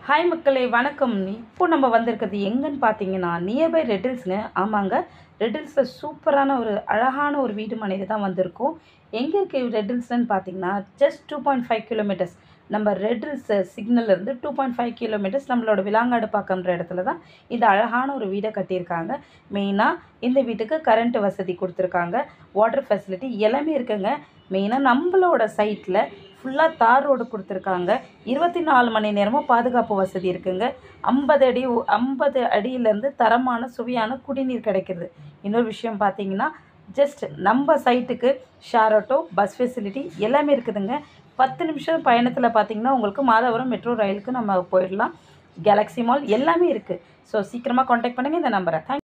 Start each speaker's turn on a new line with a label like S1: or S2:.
S1: Hi மக்களே வணக்கம். இப்போ நம்ம வந்திருக்கிறது எங்கன்னு பார்த்தீங்கன்னா நியர்பை ரெட்டில்ஸுங்க. ஆமாங்க, ரெட்டில்ஸில் சூப்பரான ஒரு அழகான ஒரு வீடு மனையில் தான் வந்திருக்கோம். எங்கே இருக்க ரெட்டில்ஸ்ன்னு பார்த்தீங்கன்னா ஜஸ்ட் 2.5 கிலோமீட்டர்ஸ். நம்ம ரெட்டில்ஸ் சிக்னல்லேருந்து 2.5 கிலோமீட்டர்ஸ் நம்மளோட விலாங்காடு பார்க்கன்ற இடத்துல தான் இந்த அழகான ஒரு வீடை கட்டியிருக்காங்க. மெயினாக இந்த வீட்டுக்கு கரண்ட் வசதி கொடுத்துருக்காங்க, வாட்டர் ஃபெசிலிட்டி எல்லாமே இருக்குங்க. மெயினாக நம்மளோட சைட்டில் ஃபுல்லாக தார் ரோடு கொடுத்துருக்காங்க. 24 மணி நேரமும் பாதுகாப்பு வசதி இருக்குங்க. 50 அடியிலேருந்து தரமான சுவையான குடிநீர் கிடைக்கிது. இன்னொரு விஷயம் பார்த்தீங்கன்னா ஜஸ்ட் நம்ம சைட்டுக்கு ஷேர் ஆட்டோ, பஸ் ஃபெசிலிட்டி எல்லாமே இருக்குதுங்க. 10 நிமிஷம் பயணத்தில் பார்த்தீங்கன்னா உங்களுக்கு மாதவரம் மெட்ரோ ரயிலுக்கு நம்ம போயிடலாம். கேலக்ஸி மால் எல்லாமே இருக்குது. ஸோ சீக்கிரமாக காண்டாக்ட் பண்ணுங்கள் இந்த நம்பரை.